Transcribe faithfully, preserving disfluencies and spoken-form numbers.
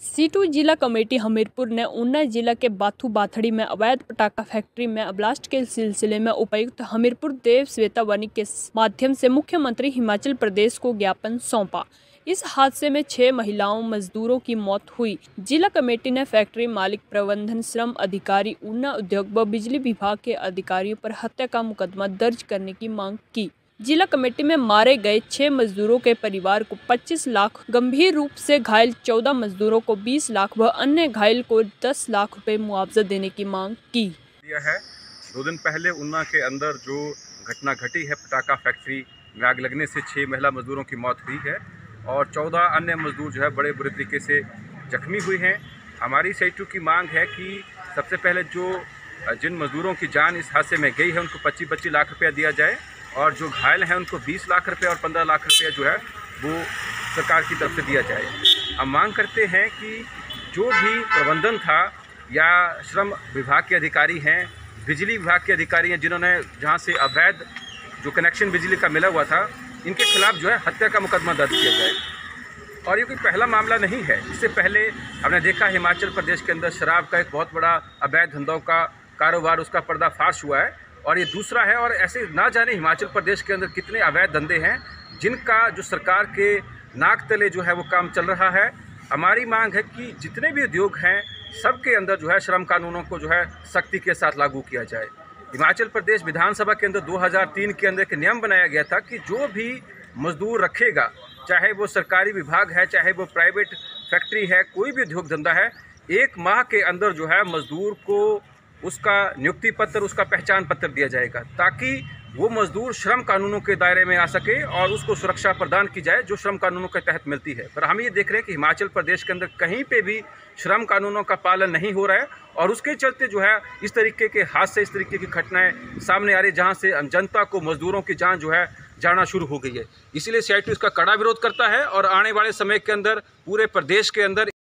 Situ जिला committee Hamirpur ने ऊना जिला के बाथू बाथड़ी में अवैध पटाखा फैक्ट्री में ब्लास्ट के सिलसिले में उपायुक्त हमीरपुर देव श्वेता वणिक के माध्यम से मुख्यमंत्री हिमाचल प्रदेश को ज्ञापन सौंपा। इस हादसे में छह महिलाओं मजदूरों की मौत हुई। जिला कमेटी ने फैक्ट्री मालिक, प्रबंधन, श्रम अधिकारी, ऊना उद्योग व बिजली विभाग के अधिकारियों पर हत्या का मुकदमा दर्ज करने की मांग की। जिला कमेटी में मारे गए छह मजदूरों के परिवार को पच्चीस लाख, गंभीर रूप से घायल चौदह मजदूरों को बीस लाख व अन्य घायल को दस लाख रुपए मुआवजा देने की मांग की। यह है दो दिन पहले ऊना के अंदर जो घटना घटी है, पटाखा फैक्ट्री में आग लगने से छह महिला मजदूरों की मौत हुई है और चौदह अन्य मजदूर जो है बड़े बुरे तरीके से जख्मी हुए हैं। हमारी सेटू की मांग है कि सबसे पहले जो जिन मजदूरों की जान इस हादसे में गई है उनको पच्चीस पच्चीस लाख रुपया दिया जाए और जो घायल हैं उनको बीस लाख रुपए और पंद्रह लाख रुपया जो है वो सरकार की तरफ से दिया जाए। हम मांग करते हैं कि जो भी प्रबंधन था या श्रम विभाग के अधिकारी हैं, बिजली विभाग के अधिकारी हैं, जिन्होंने जहां से अवैध जो कनेक्शन बिजली का मिला हुआ था, इनके खिलाफ जो है हत्या का मुकदमा दर्ज किया जाए। और ये कोई पहला मामला नहीं है। इससे पहले हमने देखा हिमाचल प्रदेश के अंदर शराब का एक बहुत बड़ा अवैध धंधों का कारोबार, उसका पर्दाफाश हुआ है और ये दूसरा है। और ऐसे ना जाने हिमाचल प्रदेश के अंदर कितने अवैध धंधे हैं जिनका जो सरकार के नाक तले जो है वो काम चल रहा है। हमारी मांग है कि जितने भी उद्योग हैं सबके अंदर जो है श्रम कानूनों को जो है सख्ती के साथ लागू किया जाए। हिमाचल प्रदेश विधानसभा के अंदर दो हज़ार तीन के अंदर एक नियम बनाया गया था कि जो भी मजदूर रखेगा, चाहे वो सरकारी विभाग है, चाहे वो प्राइवेट फैक्ट्री है, कोई भी उद्योग धंधा है, एक माह के अंदर जो है मजदूर को उसका नियुक्ति पत्र, उसका पहचान पत्र दिया जाएगा ताकि वो मजदूर श्रम कानूनों के दायरे में आ सके और उसको सुरक्षा प्रदान की जाए जो श्रम कानूनों के तहत मिलती है। पर हम ये देख रहे हैं कि हिमाचल प्रदेश के अंदर कहीं पे भी श्रम कानूनों का पालन नहीं हो रहा है और उसके चलते जो है इस तरीके के हादसे, इस तरीके की घटनाएं सामने आ रही, जहाँ से जनता को, मजदूरों की जान जो है जाना शुरू हो गई है। इसीलिए सीआईटी इसका कड़ा विरोध करता है और आने वाले समय के अंदर पूरे प्रदेश के अंदर